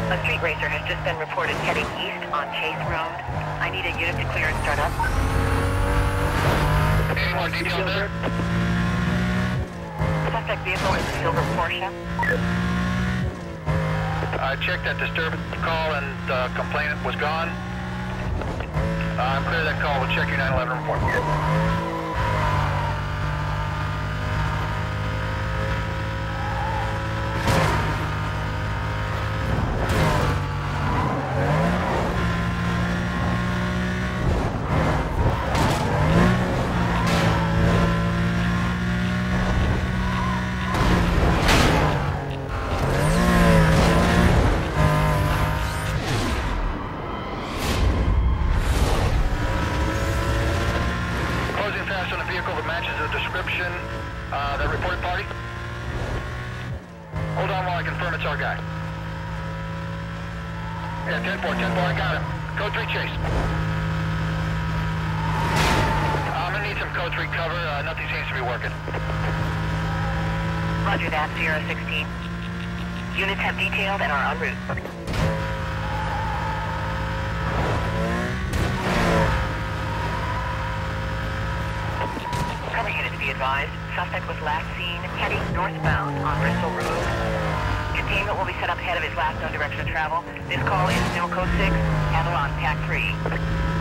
A street racer has just been reported heading east on Chase Road. I need a unit to clear and start up. Any more details there? Suspect vehicle is a silver Porsche. I checked that disturbance call and the complainant was gone. I'm clear that call. We'll check your 911 report. On the vehicle that matches the description, the reported party. Hold on while I confirm it's our guy. Yeah, 10-4, I got him. Code 3 chase. I'm gonna need some code 3 cover, nothing seems to be working. Roger that, Sierra 16. Units have detailed and are en route. Be advised, suspect was last seen heading northbound on Bristol Road. Containment will be set up ahead of his last known direction of travel. This call is still code 6, handle on TAC 3.